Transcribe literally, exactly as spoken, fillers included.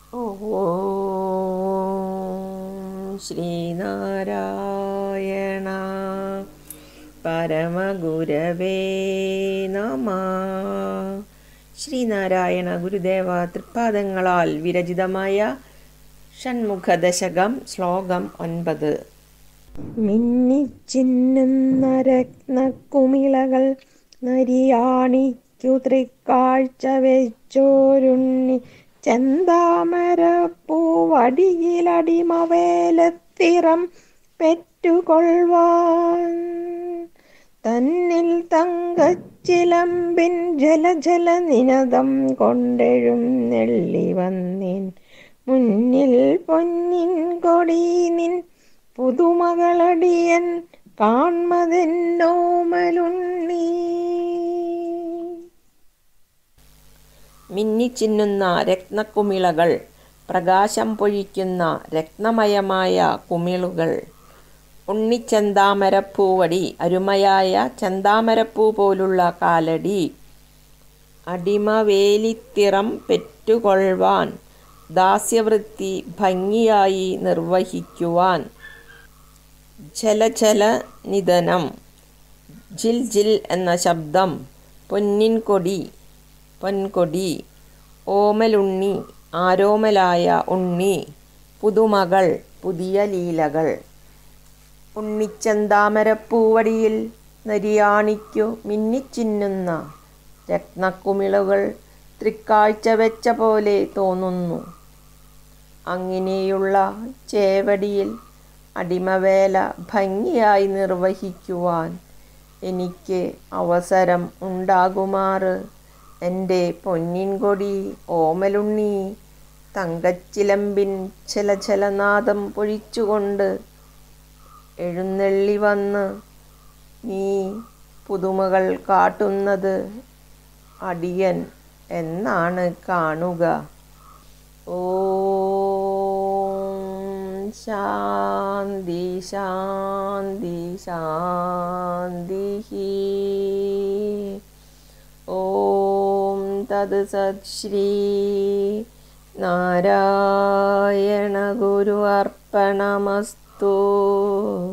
ഓം ശ്രീനാരായണ പരമഗുരവേ നമഃ. ശ്രീനാരായണ ഗുരുദേവ തൃപ്പാദങ്ങളാൽ വിരചിതമായ ഷൺമുഖദശകം. ശ്ലോകം ഒൻപത്. മിന്നിച്ചിന്നുന്ന രത്നക്കുമിളകൾ നരിയാണിക്കു തൃക്കാഴ്ച വെച്ചോരുണ്ണി ചെന്താമരപ്പൂവടിയിലടിമവേലത്തിറം പെറ്റുകൊള്ളുവാൻ തന്നിൽ തങ്കച്ചിലമ്പിൻ ജലജല നിനദം കൊണ്ടെഴുന്നെള്ളി വന്നിൻ മുന്നിൽ പൊന്നിൻ കൊടി നിൻ പുതുമകളടിയൻ കാൺമതെന്നോമലുണ്ണി. മിന്നിച്ചിന്നുന്ന രത്നക്കുമിളകൾ, പ്രകാശം പൊഴിക്കുന്ന രത്നമയമായ കുമിളുകൾ. ഉണ്ണിച്ചെന്താമരപ്പൂവടി, അരുമയായ ചെന്താമരപ്പൂ പോലുള്ള കാലടി. അടിമവേലിത്തിറം പെറ്റുകൊള്ളുവാൻ, ദാസ്യവൃത്തി ഭംഗിയായി നിർവഹിക്കുവാൻ. ജലജല നിധനം, ജിൽ ജിൽ എന്ന ശബ്ദം. പൊന്നിൻ കൊടി, പൊൻകൊടി. ഓമലുണ്ണി, ആരോമലായ ഉണ്ണി. പുതുമകൾ, പുതിയ ലീലകൾ. ഉണ്ണിച്ചെന്താമരപ്പൂവടിയിൽ നരിയാണിക്കു മിന്നിച്ചിന്നുന്ന രത്നക്കുമിളുകൾ തൃക്കാഴ്ച വെച്ച പോലെ തോന്നുന്നു. അങ്ങനെയുള്ള ചേവടിയിൽ അടിമവേല ഭംഗിയായി നിർവഹിക്കുവാൻ എനിക്ക് അവസരം ഉണ്ടാകുമാറ് എൻ്റെ പൊന്നിൻകൊടി ഓമലുണ്ണി തങ്കച്ചിലമ്പിൻ ചലചലനാദം പൊഴിച്ചുകൊണ്ട് എഴുന്നള്ളി വന്ന് നീ പുതുമകൾ കാട്ടുന്നത് അടിയൻ എന്നാണ് കാണുക. ഓം ശാന്തി ശാന്തി ശാന്തി. ഓം തത് സത്. ശ്രീ നാരായണ ഗുരു അർപ്പണമസ്തു.